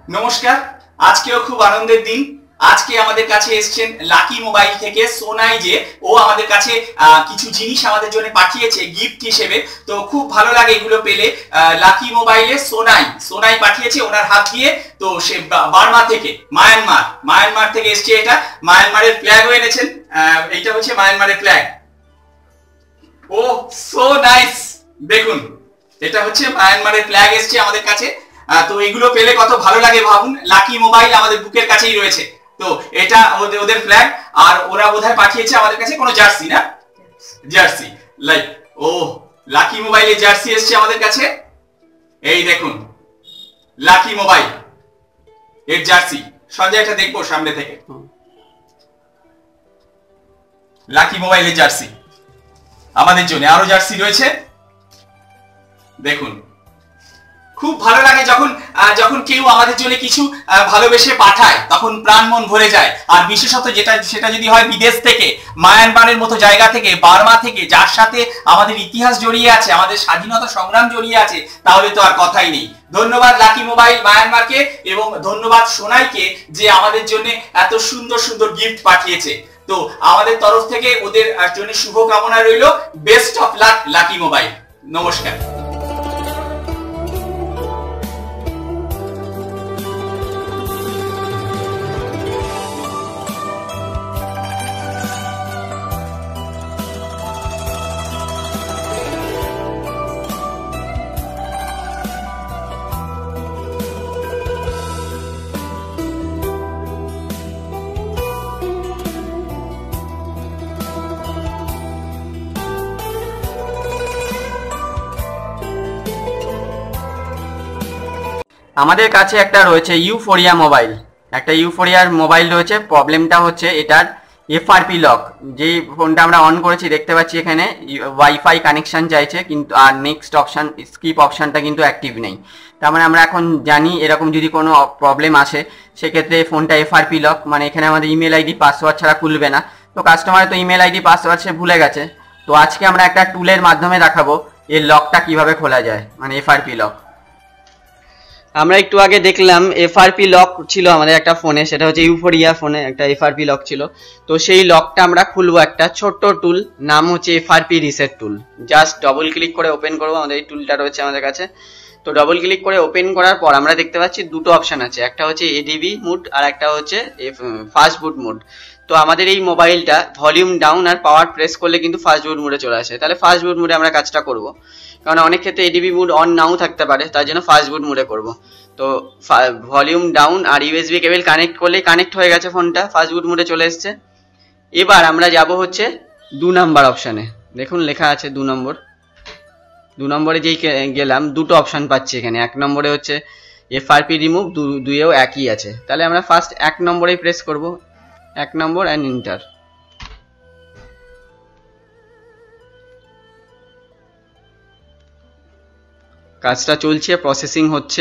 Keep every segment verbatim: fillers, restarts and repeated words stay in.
নমস্কার, আজকেও খুব আনন্দের দিন। আজকে আমাদের কাছে এসেছেন লাকি মোবাইল থেকে সোনাই, যে ও আমাদের কাছে কিছু জিনিস আমাদের জন্য পাঠিয়েছে গিফট হিসেবে। তো খুব ভালো লাগে এগুলো পেলে। লাকি মোবাইলে সোনাই সোনাই পাঠিয়েছে ওনার হাত দিয়ে। তো সে বার্মা থেকে, মায়ানমার মায়ানমার থেকে এসছে। এটা মায়ানমারের ফ্ল্যাগও এনেছেন। এইটা হচ্ছে মায়ানমারের ফ্ল্যাগ। ও সো নাইস, দেখুন এটা হচ্ছে মায়ানমারের ফ্ল্যাগ এসছে আমাদের কাছে। তো এগুলো পেলে কত ভালো লাগে ভাবুন। লাকি মোবাইল আমাদের বুকের কাছেই রয়েছে। তো এটা ওদের ওদের ফ্ল্যাগ। আর ওরা বোধহয় পাঠিয়েছে আমাদের কাছে কোনো জার্সি, না জার্সি লাইক ও লাকি মোবাইলের জার্সি এসছে আমাদের কাছে। এই দেখুন লাকি মোবাইল এর জার্সি। সঞ্জয় এটা দেখবো সামনে থেকে। লাকি মোবাইলের জার্সি আমাদের জন্য। আরো জার্সি রয়েছে দেখুন। খুব ভালো লাগে যখন যখন কেউ আমাদের জন্য কিছু ভালোবেসে পাঠায়, তখন প্রাণ মন ভরে যায়। আর বিশেষত যেটা সেটা যদি হয় বিদেশ থেকে, মায়ানমারের মতো জায়গা থেকে, বার্মা থেকে, যার সাথে আমাদের ইতিহাস জড়িয়ে আছে, আমাদের স্বাধীনতা সংগ্রাম জড়িয়ে আছে, তাহলে তো আর কথাই নেই। ধন্যবাদ লাকি মোবাইল মায়ানমারকে, এবং ধন্যবাদ সোনাইকে যে আমাদের জন্য এত সুন্দর সুন্দর গিফট পাঠিয়েছে। তো আমাদের তরফ থেকে ওদের জন্য শুভকামনা রইল। Best of luck lucky mobile. নমস্কার। আমাদের কাছে একটা রয়েছে ইউফোরিয়া মোবাইল, একটা ইউফোরিয়ার মোবাইল রয়েছে। প্রবলেমটা হচ্ছে এটার এফআরপি লক। যে ফোনটা আমরা অন করেছি দেখতে পাচ্ছি এখানে ওয়াইফাই কানেকশন চাইছে, কিন্তু আর নেক্সট অপশান স্কিপ অপশানটা কিন্তু অ্যাক্টিভ নেই। তার মানে আমরা এখন জানি এরকম যদি কোনো প্রবলেম আসে সেক্ষেত্রে ফোনটা এফআরপি লক, মানে এখানে আমাদের ইমেল আইডি পাসওয়ার্ড ছাড়া খুলবে না। তো কাস্টমার তো ইমেল আইডি পাসওয়ার্ড সে ভুলে গেছে। তো আজকে আমরা একটা টুলের মাধ্যমে দেখাবো এর লকটা কিভাবে খোলা যায়, মানে এফআরপি লক। আমরা একটু আগে দেখলাম এফআরপি লক ছিল আমাদের একটা ফোনে, সেটা হচ্ছে ইউফোরিয়া ফোনে একটা এফআরপি লক ছিল। তো সেই লকটা আমরা খুলবো একটা ছোট্ট টুল, নাম হচ্ছে FRP reset tool. Just double click করে ওপেন করবো। আমাদের এই টুলটা রয়েছে আমাদের কাছে। তো ডবল ক্লিক করে ওপেন করার পর আমরা দেখতে পাচ্ছি দুটো অপশন আছে, একটা হচ্ছে এডিবি মুড আর একটা হচ্ছে ফাস্ট বুট মুড। তো আমাদের এই মোবাইলটা ভলিউম ডাউন আর পাওয়ার প্রেস করলে কিন্তু ফাস্ট বুট মুডে চলে আসে। তাহলে ফাস্ট বুট মুডে আমরা কাজটা করব, কারণ অনেক ক্ষেত্রে এডিবি মুড অন নাও থাকতে পারে, তার জন্য ফাস্ট বুট মুডে করব। তো ভলিউম ডাউন আর ইউএসবি কেবল কানেক্ট করলে কানেক্ট হয়ে গেছে, ফোনটা ফাস্ট বুট মুডে চলে এসছে। এবার আমরা যাব হচ্ছে দু নাম্বার অপশানে। দেখুন লেখা আছে দু নম্বর। দু নম্বরে যেই গেলাম দুটো অপশান পাচ্ছি এখানে। এক নম্বরে হচ্ছে এফআরপি রিমুভ, দুইয়েও একই আছে। তাহলে আমরা ফার্স্ট এক নম্বরেই প্রেস করব, এক নম্বর অ্যান্ড এন্টার। কাজটা চলছে, প্রসেসিং হচ্ছে।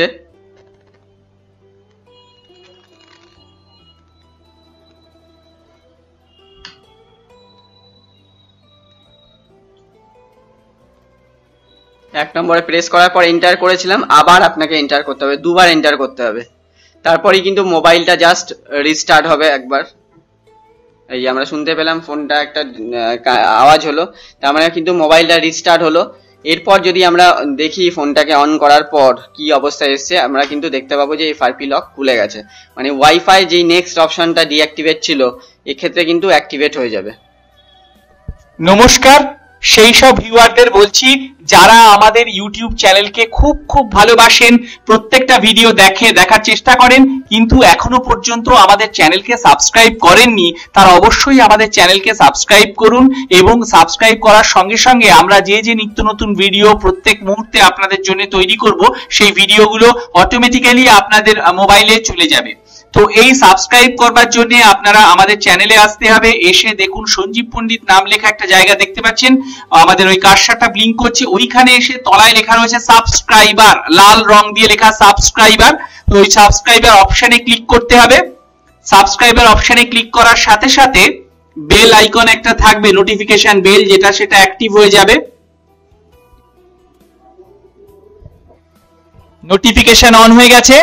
এক নম্বরে প্রেস করার পর এন্টার করেছিলাম, আবার আপনাকে এন্টার করতে হবে, দুবার এন্টার করতে হবে। তারপরেই কিন্তু মোবাইলটা জাস্ট রিস্টার্ট হবে একবার। এই আমরা শুনতে পেলাম ফোনটা একটা আওয়াজ হলো, তার মানে কিন্তু মোবাইলটা রিস্টার্ট হলো। এরপর যদি আমরা দেখি ফোনটাকে অন করার পর কি অবস্থা এসছে, আমরা কিন্তু দেখতে পাবো যে এফআরপি লক খুলে গেছে। মানে ওয়াইফাই যেই নেক্সট অপশনটা ডিঅ্যাক্টিভেট ছিল এক্ষেত্রে কিন্তু অ্যাক্টিভেট হয়ে যাবে। নমস্কার, সেই সব ভিউয়ারদের বলছি যারা আমাদের ইউটিউব চ্যানেলকে খুব খুব ভালোবাসেন, প্রত্যেকটা ভিডিও দেখে দেখার চেষ্টা করেন, কিন্তু এখনো পর্যন্ত আমাদের চ্যানেলকে সাবস্ক্রাইব করেননি, তারা অবশ্যই আমাদের চ্যানেলকে সাবস্ক্রাইব করুন। এবং সাবস্ক্রাইব করার সঙ্গে সঙ্গে আমরা যে যে নিত্য নতুন ভিডিও প্রত্যেক মুহূর্তে আপনাদের জন্য তৈরি করব, সেই ভিডিওগুলো অটোমেটিক্যালি আপনাদের মোবাইলে চলে যাবে। তো এই সাবস্ক্রাইব করবার জন্য আপনারা আমাদের চ্যানেলে আসতে হবে। এসে দেখুন সঞ্জীব পণ্ডিত নাম লেখা একটা জায়গা দেখতে পাচ্ছেন, আমাদের ওই কার্সারটা ব্লিঙ্ক করছে, ওইখানে এসে তলায় লেখা রয়েছে সাবস্ক্রাইবার, লাল রং দিয়ে লেখা সাবস্ক্রাইবার। তো ওই সাবস্ক্রাইবার অপশনে ক্লিক করতে হবে। সাবস্ক্রাইবার অপশনে ক্লিক করার সাথে সাথে বেল আইকন একটা থাকবে, নোটিফিকেশন বেল, যেটা সেটা অ্যাক্টিভ হয়ে যাবে। নোটিফিকেশন অন হয়ে গেছে।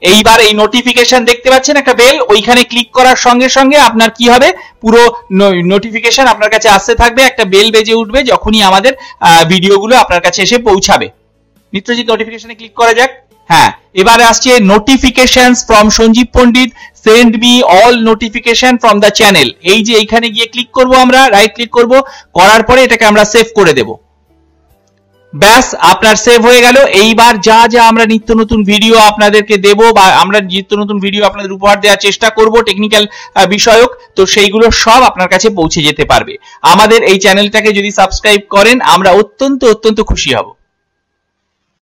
এইবার এই নোটিফিকেশন দেখতে পাচ্ছেন একটা বেল, ওইখানে ক্লিক করার সঙ্গে সঙ্গে আপনার কি হবে, পুরো নোটিফিকেশন আপনার কাছে আসতে থাকবে, একটা বেল বেজে উঠবে যখনই আমাদের ভিডিওগুলো আপনার কাছে এসে পৌঁছাবে। মিত্রজিৎ নোটিফিকেশনে ক্লিক করা যাক। হ্যাঁ, এবারে আসছে notifications from Sanjeev Pandit, send me all notification from the channel. এই যে এইখানে গিয়ে ক্লিক করব, আমরা রাইট ক্লিক করব, করার পরে এটাকে আমরা সেভ করে দেব। ব্যাস, আপনার সেভ হয়ে গেল। এইবার যা যা আমরা নিত্য নতুন ভিডিও আপনাদেরকে দেব বা আমরা নিত্য নতুন ভিডিও আপনাদের উপহার দেওয়ার চেষ্টা করব টেকনিক্যাল বিষয়ক, তো সেইগুলো সব আপনার কাছে পৌঁছে যেতে পারবে। আমাদের এই চ্যানেলটাকে যদি সাবস্ক্রাইব করেন আমরা অত্যন্ত অত্যন্ত খুশি হব।